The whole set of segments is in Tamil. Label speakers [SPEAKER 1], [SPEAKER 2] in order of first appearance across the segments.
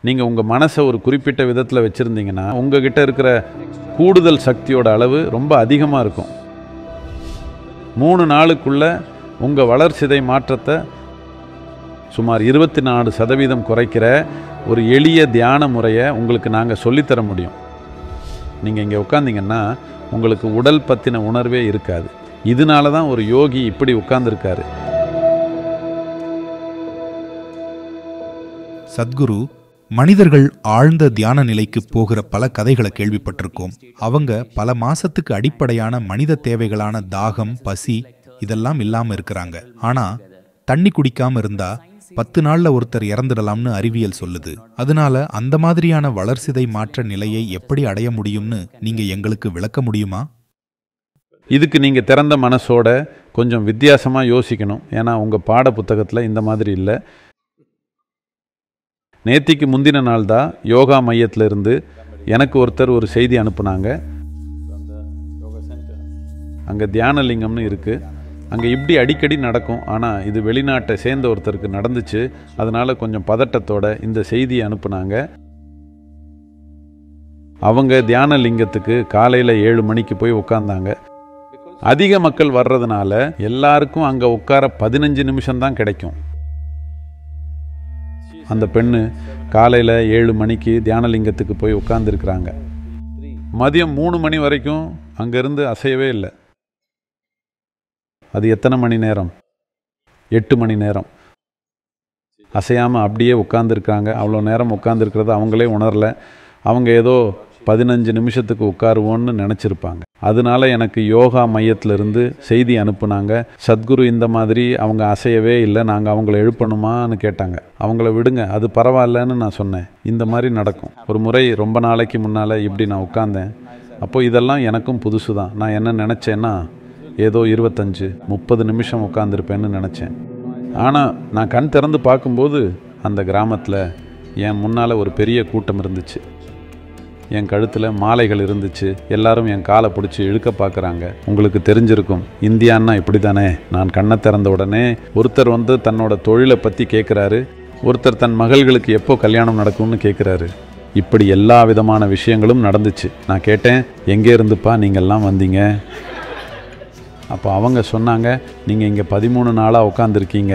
[SPEAKER 1] நீங்கள் உங்கள் மனசை ஒரு குறிப்பிட்ட விதத்தில் வச்சுருந்தீங்கன்னா உங்ககிட்ட இருக்கிற கூடுதல் சக்தியோட அளவு ரொம்ப அதிகமாக இருக்கும். 3 நாளுக்குள்ள உங்கள் வளர்சிதை மாற்றத்தை சுமார் 24% குறைக்கிற ஒரு எளிய தியான முறையை உங்களுக்கு நாங்கள் சொல்லித்தர முடியும். நீங்கள் இங்கே உட்காந்திங்கன்னா உங்களுக்கு உடல் பற்றின உணர்வே இருக்காது. இதனால தான் ஒரு யோகி இப்படி உட்கார்ந்துருக்காரு.
[SPEAKER 2] சத்குரு, மனிதர்கள் ஆழ்ந்த தியான நிலைக்கு போகிற பல கதைகளை கேள்விப்பட்டிருக்கோம். அவங்க பல மாசத்துக்கு அடிப்படையான மனித தேவைகளான தாகம், பசி இதெல்லாம் இல்லாம இருக்கிறாங்க. ஆனா தண்ணி குடிக்காம இருந்தா 10 நாள்ல ஒருத்தர் இறந்துடலாம்னு அறிவியல் சொல்லுது. அதனால அந்த மாதிரியான வளர்சிதை மாற்ற நிலையை எப்படி அடைய முடியும்னு நீங்க எங்களுக்கு விளக்க முடியுமா?
[SPEAKER 1] இதுக்கு நீங்கள் திறந்த மனசோட கொஞ்சம் வித்தியாசமாக யோசிக்கணும். ஏன்னா உங்கள் பாட புத்தகத்தில் இந்த மாதிரி இல்லை. நேத்திக்கு முந்தின நாள் தான் யோகா மையத்தில் இருந்து எனக்கு ஒருத்தர் ஒரு செய்தி அனுப்புனாங்க. அங்கே தியானலிங்கம்னு இருக்குது. அங்கே இப்படி அடிக்கடி நடக்கும். ஆனால் இது வெளிநாட்டை சேர்ந்த ஒருத்தருக்கு நடந்துச்சு. அதனால் கொஞ்சம் பதட்டத்தோட இந்த செய்தியை அனுப்புனாங்க. அவங்க தியானலிங்கத்துக்கு காலையில் 7 மணிக்கு போய் உட்காந்தாங்க. அதிக மக்கள் வர்றதுனால எல்லாருக்கும் அங்கே உட்கார 15 நிமிஷம்தான் கிடைக்கும். அந்த பெண்ணு காலையில் 7 மணிக்கு தியானலிங்கத்துக்கு போய் உட்கார்ந்துருக்குறாங்க. மதியம் 3 மணி வரைக்கும் அங்கேருந்து அசையவே இல்லை. அது எத்தனை மணி நேரம்? 8 மணி நேரம் அசையாமல் அப்படியே உட்கார்ந்துருக்காங்க. அவ்வளோ நேரம் உட்கார்ந்துருக்கிறத அவங்களே உணரல. அவங்க ஏதோ 15 நிமிஷத்துக்கு உட்காருவோன்னு நினச்சிருப்பாங்க. அதனால எனக்கு யோகா மையத்திலிருந்து செய்தி அனுப்புனாங்க. சத்குரு இந்த மாதிரி அவங்க அசையவே இல்லை, நாங்கள் அவங்கள எழுப்பணுமான்னு கேட்டாங்க. அவங்கள விடுங்க, அது பரவாயில்லன்னு நான் சொன்னேன். இந்த மாதிரி நடக்கும். ஒரு முறை ரொம்ப நாளைக்கு முன்னால் இப்படி நான் உட்கார்ந்தேன். அப்போது இதெல்லாம் எனக்கும் புதுசு தான். நான் என்ன நினச்சேன்னா ஏதோ 25-30 நிமிஷம் உட்காந்துருப்பேன்னு நினச்சேன். ஆனால் நான் கண் திறந்து பார்க்கும்போது அந்த கிராமத்தில் என் முன்னால் ஒரு பெரிய கூட்டம் இருந்துச்சு. என் கழுத்தில் மாலைகள் இருந்துச்சு. எல்லாரும் என் காலை பிடிச்சி இழுக்க பார்க்குறாங்க. உங்களுக்கு தெரிஞ்சிருக்கும், இந்தியான்னா இப்படி தானே. நான் கண்ணை திறந்த உடனே ஒருத்தர் வந்து தன்னோட தொழிலை பற்றி கேட்குறாரு. ஒருத்தர் தன் மகள்களுக்கு எப்போ கல்யாணம் நடக்கும்னு கேட்குறாரு. இப்படி எல்லா விதமான விஷயங்களும் நடந்துச்சு. நான் கேட்டேன், எங்கே இருந்துப்பா நீங்கள்லாம் வந்தீங்க? அப்போ அவங்க சொன்னாங்க, நீங்கள் இங்கே 13 நாளாக உட்காந்துருக்கீங்க.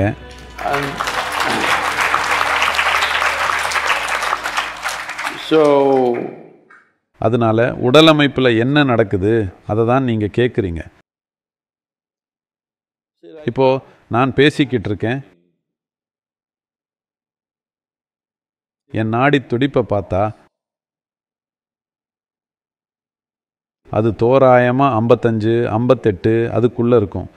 [SPEAKER 1] அதனால உடல் அமைப்பில் என்ன நடக்குது அதை தான் நீங்கள் கேட்குறீங்க. இப்போ நான் பேசிக்கிட்டு இருக்கேன். என் நாடி துடிப்பை பார்த்தா அது தோராயமாக 55-58 அதுக்குள்ளே இருக்கும்.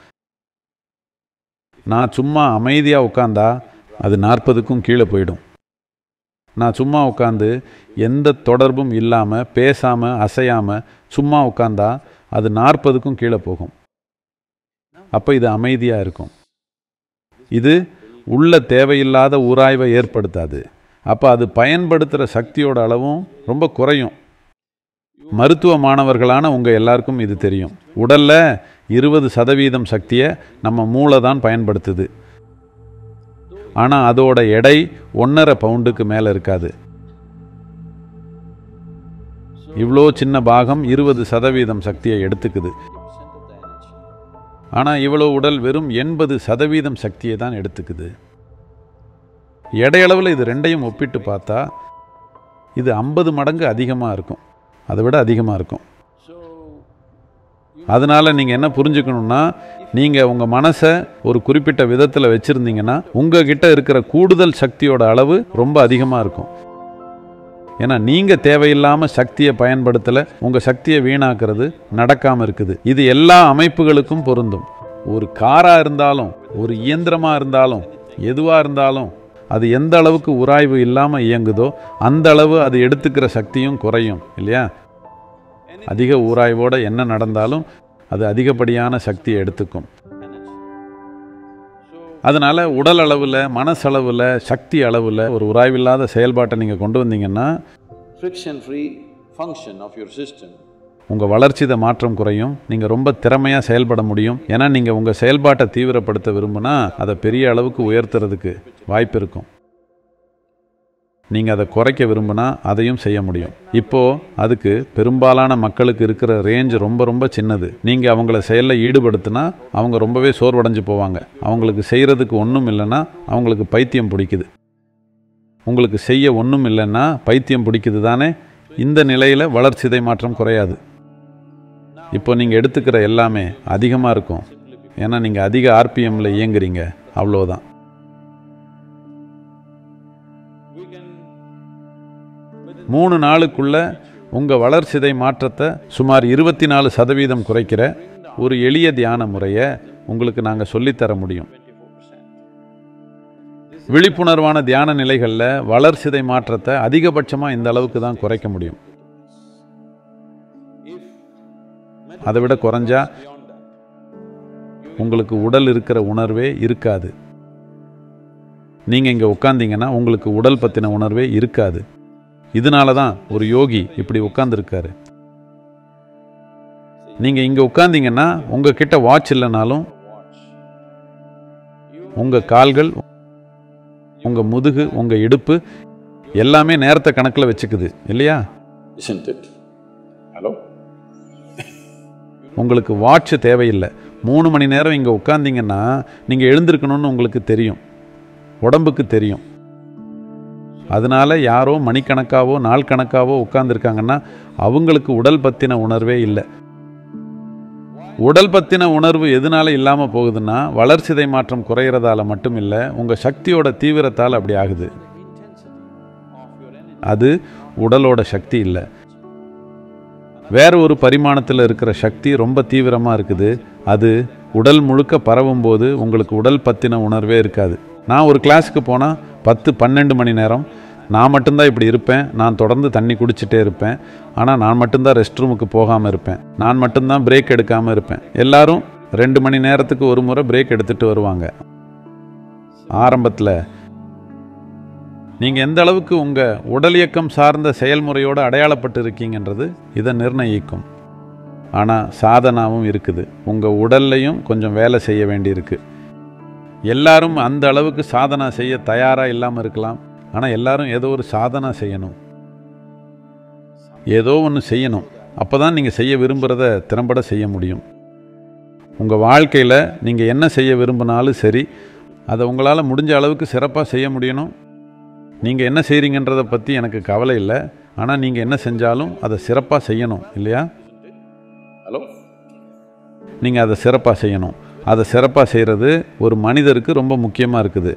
[SPEAKER 1] நான் சும்மா அமைதியாக உட்காந்தா அது 40க்கும் கீழே போயிடும். நான் சும்மா உட்காந்து எந்த தொடர்பும் இல்லாமல் பேசாமல் அசையாமல் சும்மா உட்காந்தா அது 40க்கும் கீழே போகும். அப்போ இது அமைதியாக இருக்கும். இது உள்ள தேவையில்லாத உராய்வை ஏற்படுத்தாது. அப்போ அது பயன்படுத்துகிற சக்தியோட அளவும் ரொம்ப குறையும். மருத்துவ மாணவர்களான உங்கள் எல்லாருக்கும் இது தெரியும். உடலில் 20% சக்தியை நம்ம மூளை தான் பயன்படுத்துது. ஆனால் அதோட எடை 1.5 பவுண்டுக்கு மேலே இருக்காது. இவ்வளோ சின்ன பாகம் 20% சக்தியை எடுத்துக்குது. ஆனால் இவ்வளோ உடல் வெறும் 80% சக்தியை தான் எடுத்துக்குது. எடையளவில் இது ரெண்டையும் ஒப்பிட்டு பார்த்தா இது 50 மடங்கு அதிகமாக இருக்கும். அதை விட அதிகமாக இருக்கும். அதனால் நீங்கள் என்ன புரிஞ்சுக்கணுன்னா, நீங்கள் உங்கள் மனசை ஒரு குறிப்பிட்ட விதத்தில் வச்சுருந்தீங்கன்னா உங்ககிட்ட இருக்கிற கூடுதல் சக்தியோட அளவு ரொம்ப அதிகமாக இருக்கும். ஏன்னா நீங்கள் தேவையில்லாமல் சக்தியை பயன்படுத்தலை. உங்கள் சக்தியை வீணாக்குறது நடக்காமல் இருக்குது. இது எல்லா அமைப்புகளுக்கும் பொருந்தும். ஒரு காராக இருந்தாலும், ஒரு இயந்திரமாக இருந்தாலும், எதுவாக இருந்தாலும் அது எந்த அளவுக்கு உராய்வு இல்லாமல் இயங்குதோ அந்த அளவு அது எடுத்துக்கிற சக்தியும் குறையும் இல்லையா? அதிக உராய்வோடு என்ன நடந்தாலும் அது அதிகப்படியான சக்தியை எடுத்துக்கும். அதனால் உடல் அளவில், மனசளவில், சக்தி அளவில் ஒரு உராய்வில்லாத செயல்பாட்டை நீங்கள் கொண்டு வந்தீங்கன்னா உங்கள் வளர்ச்சித மாற்றம் குறையும். நீங்கள் ரொம்ப திறமையாக செயல்பட முடியும். ஏன்னா நீங்கள் உங்கள் செயல்பாட்டை தீவிரப்படுத்த விரும்புனா அதை பெரிய அளவுக்கு உயர்த்துறதுக்கு வாய்ப்பு இருக்கும். நீங்கள் அதை குறைக்க விரும்பினா அதையும் செய்ய முடியும். இப்போது அதுக்கு பெரும்பாலான மக்களுக்கு இருக்கிற ரேஞ்ச் ரொம்ப ரொம்ப சின்னது. நீங்கள் அவங்கள செயலில் ஈடுபடுத்தினா அவங்க ரொம்பவே சோர்வடைஞ்சு போவாங்க. அவங்களுக்கு செய்கிறதுக்கு ஒன்றும் இல்லைன்னா அவங்களுக்கு பைத்தியம் பிடிக்குது. உங்களுக்கு செய்ய ஒன்றும் இல்லைன்னா பைத்தியம் பிடிக்குது தானே. இந்த நிலையில் வளர்சிதை மாற்றம் குறையாது. இப்போ நீங்கள் எடுத்துக்கிற எல்லாமே அதிகமாக இருக்கும். ஏன்னா நீங்கள் அதிக ஆர்பிஎம்மில் இயங்குறீங்க, அவ்வளோதான். மூணு நாளுக்குள்ள உங்கள் வளர்சிதை மாற்றத்தை சுமார் 24% குறைக்கிற ஒரு எளிய தியான முறையை உங்களுக்கு நாங்கள் சொல்லித்தர முடியும். விழிப்புணர்வான தியான நிலைகளில் வளர்சிதை மாற்றத்தை அதிகபட்சமாக இந்த அளவுக்கு தான் குறைக்க முடியும். அதை விட குறைஞ்சா உங்களுக்கு உடல் இருக்கிற உணர்வே இருக்காது. நீங்கள் இங்கே உட்கார்ந்தீங்கன்னா உங்களுக்கு உடல் பற்றின உணர்வே இருக்காது. இதனால தான் ஒரு யோகி இப்படி உட்கார்ந்துருக்காரு. நீங்கள் இங்கே உட்கார்ந்தீங்கன்னா உங்ககிட்ட வாட்ச் இல்லைனாலும் உங்கள் கால்கள், உங்கள் முதுகு, உங்கள் இடுப்பு எல்லாமே நேரத்தை கணக்கில் வச்சுக்குது இல்லையா? ஹலோ, உங்களுக்கு வாட்ச் தேவையில்லை. 3 மணி நேரம் இங்கே உட்கார்ந்தீங்கன்னா நீங்கள் எழுந்திருக்கணும்னு உங்களுக்கு தெரியும், உடம்புக்கு தெரியும். அதனால யாரோ மணிக்கணக்காவோ நாள் கணக்காவோ உட்கார்ந்துருக்காங்கன்னா அவங்களுக்கு உடல் பற்றின உணர்வே இல்லை. உடல் பற்றின உணர்வு எதனால இல்லாமல் போகுதுன்னா வளர்சிதை மாற்றம் குறைகிறதால மட்டும் இல்லை, உங்கள் சக்தியோட தீவிரத்தால் அப்படி ஆகுது. அது உடலோட சக்தி இல்லை, வேற ஒரு பரிமாணத்தில் இருக்கிற சக்தி ரொம்ப தீவிரமாக இருக்குது. அது உடல் முழுக்க பரவும் போது உங்களுக்கு உடல் பற்றின உணர்வே இருக்காது. நான் ஒரு கிளாஸுக்கு போனால் 10-12 மணி நேரம் நான் மட்டும்தான் இப்படி இருப்பேன். நான் தொடர்ந்து தண்ணி குடிச்சிட்டே இருப்பேன். ஆனால் நான் மட்டும்தான் ரெஸ்ட் ரூமுக்கு போகாமல் இருப்பேன். நான் மட்டும்தான் பிரேக் எடுக்காமல் இருப்பேன். எல்லாரும் 2 மணி நேரத்துக்கு ஒரு முறை பிரேக் எடுத்துகிட்டு வருவாங்க. ஆரம்பத்தில் நீங்கள் எந்த அளவுக்கு உங்கள் உடல் இயக்கம் சார்ந்த செயல்முறையோடு அடையாளப்பட்டு இருக்கீங்கன்றது இதை நிர்ணயிக்கும். ஆனால் சாதனாவும் இருக்குது. உங்கள் உடல்லையும் கொஞ்சம் வேலை செய்ய வேண்டியிருக்கு. எல்லாரும் அந்த அளவுக்கு சாதனா செய்ய தயாராக இல்லாமல் இருக்கலாம். ஆனால் எல்லாரும் ஏதோ ஒரு சாதனா செய்யணும், ஏதோ ஒன்று செய்யணும். அப்போ தான் நீங்கள் செய்ய விரும்புகிறத திறம்பட செய்ய முடியும். உங்கள் வாழ்க்கையில் நீங்கள் என்ன செய்ய விரும்பினாலும் சரி, அதை உங்களால் முடிஞ்ச அளவுக்கு சிறப்பாக செய்ய முடியணும். நீங்கள் என்ன செய்கிறீங்கன்றதை பற்றி எனக்கு கவலை இல்லை. ஆனால் நீங்கள் என்ன செஞ்சாலும் அதை சிறப்பாக செய்யணும் இல்லையா? ஹலோ, நீங்கள் அதை சிறப்பாக செய்யணும். அதை சிறப்பாக செய்கிறது ஒரு மனிதருக்கு ரொம்ப முக்கியமாக இருக்குது.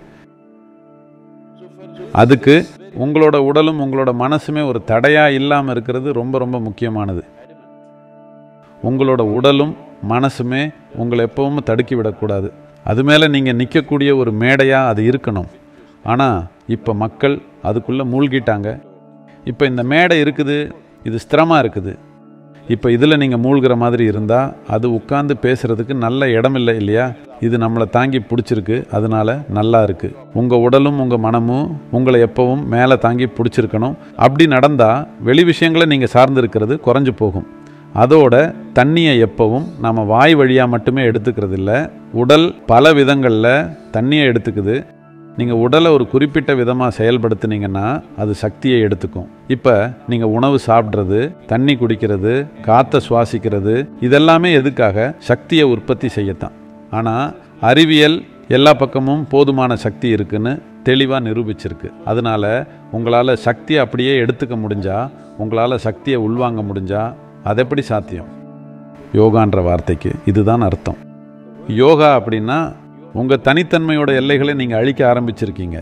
[SPEAKER 1] அதுக்கு உங்களோட உடலும் உங்களோட மனசுமே ஒரு தடையாக இல்லாமல் இருக்கிறது ரொம்ப ரொம்ப முக்கியமானது. உங்களோட உடலும் மனசுமே உங்களை எப்பவும் தடுக்கி விடக்கூடாது. அது மேலே நீங்கள் நிற்கக்கூடிய ஒரு மேடையாக அது இருக்கணும். ஆனால் இப்போ மக்கள் அதுக்குள்ளே மூழ்கிட்டாங்க. இப்போ இந்த மேடை இருக்குது, இது ஸ்திரமாக இருக்குது. இப்போ இதில் நீங்கள் மூழ்கிற மாதிரி இருந்தால் அது உட்கார்ந்து பேசுகிறதுக்கு நல்ல இடம் இல்லை இல்லையா? இது நம்மளை தாங்கி பிடிச்சிருக்கு, அதனால நல்லா இருக்குது. உங்கள் உடலும் உங்கள் மனமும் உங்களை எப்பவும் மேலே தாங்கி பிடிச்சிருக்கணும். அப்படி நடந்தால் வெளி விஷயங்களை நீங்கள் சார்ந்திருக்கிறது குறைஞ்சு போகும். அதோட தண்ணியை எப்பவும் நம்ம வாய் வழியாக மட்டுமே எடுத்துக்கிறது இல்லை. உடல் பல விதங்களில் தண்ணியை எடுத்துக்குது. நீங்கள் உடலை ஒரு குறிப்பிட்ட விதமாக செயல்படுத்தினீங்கன்னா அது சக்தியை எடுத்துக்கும். இப்போ நீங்கள் உணவு சாப்பிட்றது, தண்ணி குடிக்கிறது, காற்றை சுவாசிக்கிறது, இதெல்லாமே எதுக்காக? சக்தியை உற்பத்தி செய்யத்தான். ஆனால் அறிவியல் எல்லா பக்கமும் போதுமான சக்தி இருக்குன்னு தெளிவாக நிரூபிச்சிருக்கு. அதனால் உங்களால் சக்தியை அப்படியே எடுத்துக்க முடிஞ்சா, உங்களால் சக்தியை உள்வாங்க முடிஞ்சா அது எப்படி சாத்தியம்? யோகான்ற வார்த்தைக்கு இதுதான் அர்த்தம். யோகா அப்படின்னா உங்கள் தனித்தன்மையோட எல்லைகளை நீங்கள் அழிக்க ஆரம்பிச்சிருக்கீங்க.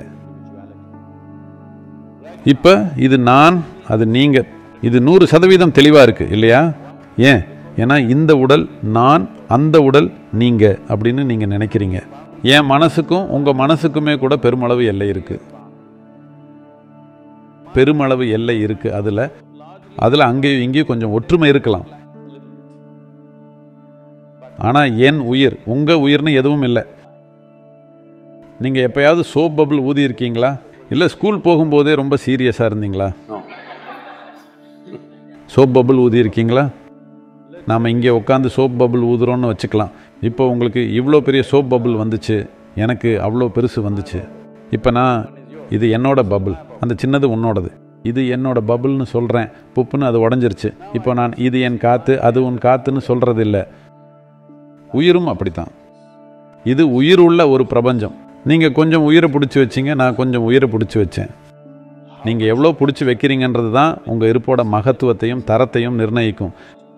[SPEAKER 1] இப்போ இது நான், அது நீங்கள், இது 100% தெளிவாக இருக்குது இல்லையா? ஏன்? ஏன்னா இந்த உடல் நான், அந்த உடல் நீங்கள் அப்படின்னு நீங்கள் நினைக்கிறீங்க. என் மனசுக்கும் உங்கள் மனசுக்குமே கூட பெருமளவு எல்லை இருக்குது. பெருமளவு எல்லை இருக்குது. அதில் அங்கேயும் இங்கேயும் கொஞ்சம் ஒற்றுமை இருக்கலாம். ஆனால் என் உயிர், உங்கள் உயிர்னு எதுவும் இல்லை. நீங்கள் எப்போயாவது சோப் பபிள் ஊதி இருக்கீங்களா? இல்லை ஸ்கூல் போகும்போதே ரொம்ப சீரியஸாக இருந்தீங்களா? சோப் பபிள் ஊதி இருக்கீங்களா? நாம் இங்கே உட்காந்து சோப் பபிள் ஊதுறோன்னு வச்சுக்கலாம். இப்போ உங்களுக்கு இவ்வளோ பெரிய சோப் பபிள் வந்துச்சு, எனக்கு அவ்வளோ பெருசு வந்துச்சு. இப்போ இது என்னோட பபிள், அந்த சின்னது உன்னோடது. இது என்னோட பபுள்னு சொல்கிறேன், புப்புன்னு அது உடஞ்சிருச்சு. இப்போ நான் இது என் காற்று, அது உன் காற்றுன்னு சொல்கிறது இல்லை. உயிரும் அப்படித்தான். இது உயிர் உள்ள ஒரு பிரபஞ்சம். நீங்கள் கொஞ்சம் உயிரை பிடிச்சி வச்சிங்க, நான் கொஞ்சம் உயிரை பிடிச்சி வச்சேன். நீங்கள் எவ்வளோ பிடிச்சி வைக்கிறீங்கன்றது தான் உங்கள் இருப்போட மகத்துவத்தையும் தரத்தையும் நிர்ணயிக்கும்.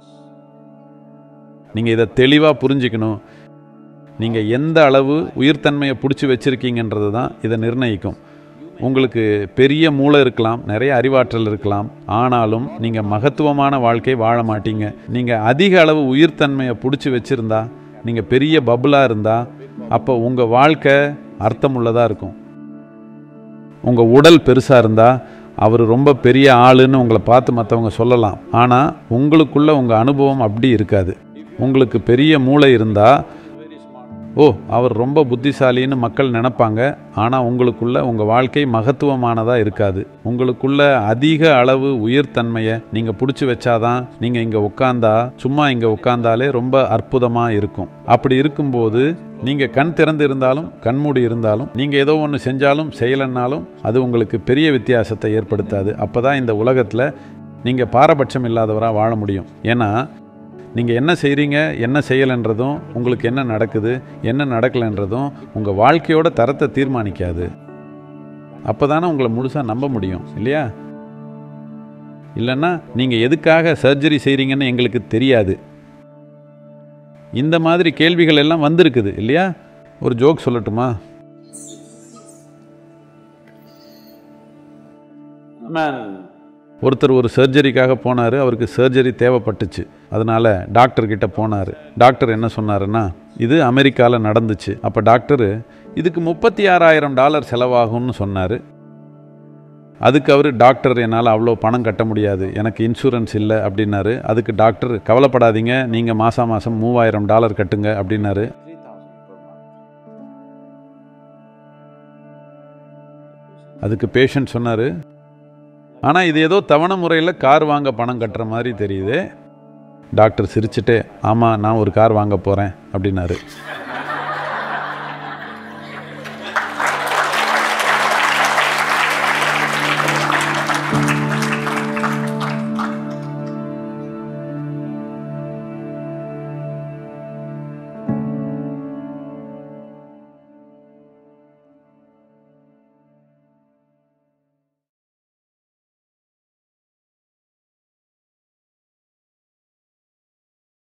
[SPEAKER 1] நீங்கள் இதை தெளிவாக புரிஞ்சிக்கணும். நீங்கள் எந்த அளவு உயிர்த்தன்மையை பிடிச்சி வச்சுருக்கீங்கன்றது தான் இதை நிர்ணயிக்கும். உங்களுக்கு பெரிய மூளை இருக்கலாம், நிறைய அறிவாற்றல் இருக்கலாம், ஆனாலும் நீங்கள் மகத்துவமான வாழ்க்கை வாழ மாட்டீங்க. நீங்கள் அதிக அளவு உயிர்த்தன்மையை பிடிச்சி வச்சுருந்தா, நீங்கள் பெரிய பபுளாக இருந்தால், அப்போ உங்கள் வாழ்க்கை அர்த்தமுள்ளதாக இருக்கும். உங்கள் உடல் பெருசாக இருந்தால், அவர் ரொம்ப பெரிய ஆளுன்னு உங்களை பார்த்து மற்றவங்க சொல்லலாம். ஆனால் உங்களுக்குள்ள உங்கள் அனுபவம் அப்படி இருக்காது. உங்களுக்கு பெரிய மூளை இருந்தால், ஓ அவர் ரொம்ப புத்திசாலின்னு மக்கள் நினைப்பாங்க. ஆனால் உங்களுக்குள்ள உங்கள் வாழ்க்கை மகத்துவமானதாக இருக்காது. உங்களுக்குள்ள அதிக அளவு உயிர்த்தன்மையை நீங்கள் பிடிச்சி வச்சாதான் நீங்கள் இங்கே உட்காந்தா, சும்மா இங்கே உட்காந்தாலே ரொம்ப அற்புதமாக இருக்கும். அப்படி இருக்கும்போது நீங்கள் கண் திறந்து இருந்தாலும் கண்மூடி இருந்தாலும், நீங்கள் ஏதோ ஒன்று செஞ்சாலும் செய்யலைன்னாலும் அது உங்களுக்கு பெரிய வித்தியாசத்தை ஏற்படுத்தாது. அப்போ தான் இந்த உலகத்தில் நீங்கள் பாரபட்சம் இல்லாதவராக வாழ முடியும். ஏன்னா நீங்கள் என்ன செய்கிறீங்க, என்ன செய்யலைன்றதும், உங்களுக்கு என்ன நடக்குது, என்ன நடக்கலைன்றதும் உங்கள் வாழ்க்கையோட தரத்தை தீர்மானிக்காது. அப்போ தானே உங்களை முழுசாக நம்ப முடியும் இல்லையா? இல்லைன்னா நீங்கள் எதுக்காக சர்ஜரி செய்கிறீங்கன்னு எங்களுக்கு தெரியாது. இந்த மாதிரி கேள்விகள் எல்லாம் வந்திருக்குது இல்லையா? ஒரு ஜோக் சொல்லட்டுமா? ஒருத்தர் ஒரு சர்ஜரிக்காக போனார். அவருக்கு சர்ஜரி தேவைப்பட்டுச்சு. அதனால் டாக்டர்கிட்ட போனார். டாக்டர் என்ன சொன்னாருன்னா, இது அமெரிக்காவில் நடந்துச்சு. அப்போ டாக்டரு இதுக்கு $36,000 செலவாகும்னு சொன்னார். அதுக்கு அவர், டாக்டர் என்னால் அவ்வளோ பணம் கட்ட முடியாது, எனக்கு இன்சூரன்ஸ் இல்லை அப்படின்னாரு. அதுக்கு டாக்டர், கவலைப்படாதீங்க, நீங்கள் மாதம் $3,000 கட்டுங்க அப்படின்னாரு. அதுக்கு பேஷண்ட் சொன்னார், ஆனால் இது ஏதோ தவணை முறையில் கார் வாங்க பணம் கட்டுற மாதிரி தெரியுது. டாக்டர் சிரிச்சுட்டே, ஆமாம் நான் ஒரு கார் வாங்க போகிறேன் அப்படின்னாரு.